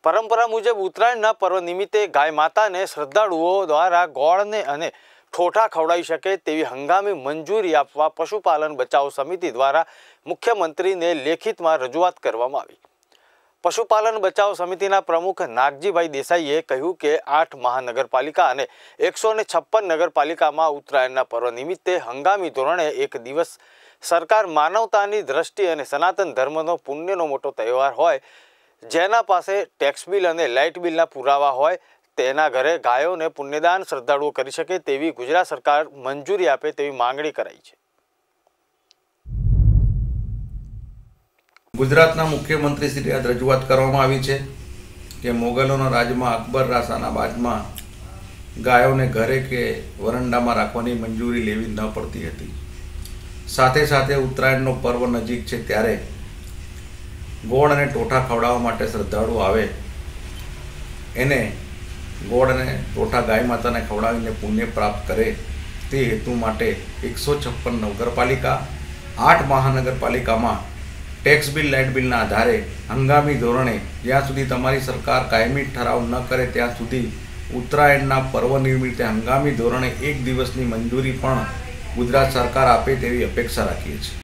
પરંપરા મુજબ ઉત્તરાયણના પર્વ નિમિત્તે ગાય માતાને શ્રદ્ધાળુઓ દ્વારા ગોળને અને ઠોઠા ખવડાવી શકે તેવી હંગામી મંજૂરી આપવા પશુપાલન બચાવ સમિતિ દ્વારા મુખ્યમંત્રીને લેખિતમાં રજૂઆત કરવામાં આવી। પશુપાલન બચાવ સમિતિના પ્રમુખ નાગજીભાઈ દેસાઈએ કહ્યું કે 8 મહાનગરપાલિકા અને 156 નગરપાલિકામાં ઉત્તરાયણના પર્વ નિમિત્તે હંગામી ધોરણે એક દિવસ સરકાર માનવતાની દ્રષ્ટિ અને સનાતન ધર્મનો પુણ્યનો મોટો તહેવાર હોય, જેના પાસે ટેક્સ બિલ અને લાઇટ બિલના પુરાવા હોય તેના ઘરે ગાયોને પુણ્યદાન શ્રદ્ધાળુઓ કરી શકે તેવી ગુજરાત સરકાર મંજૂરી આપે તેવી માંગણી કરાઈ છે। ગુજરાતના મુખ્યમંત્રી શ્રી આ રજૂઆત કરવામાં આવી છે કે મોગલોના રાજમાં અકબર રાસાના બાદમાં ગાયોને ઘરે કે વરંડામાં રાખવાની મંજૂરી લેવી ન પડતી હતી। સાથે સાથે ઉત્તરાયણનો પર્વ નજીક છે ત્યારે ગોળ અને ટોઠા ખવડાવવા માટે શ્રદ્ધાળુ આવે એને ગોળ અને ટોઠા ગાય માતાને ખવડાવીને પુણ્ય પ્રાપ્ત કરે તે હેતુ માટે 156 નગરપાલિકા 8 મહાનગરપાલિકામાં ટેક્સ બિલ લાઇટ બિલના આધારે હંગામી ધોરણે જ્યાં સુધી તમારી સરકાર કાયમી ઠરાવ ન કરે ત્યાં સુધી ઉત્તરાયણના પર્વ નિમિત્તે હંગામી ધોરણે એક દિવસની મંજૂરી પણ ગુજરાત સરકાર આપે તેવી અપેક્ષા રાખીએ છીએ।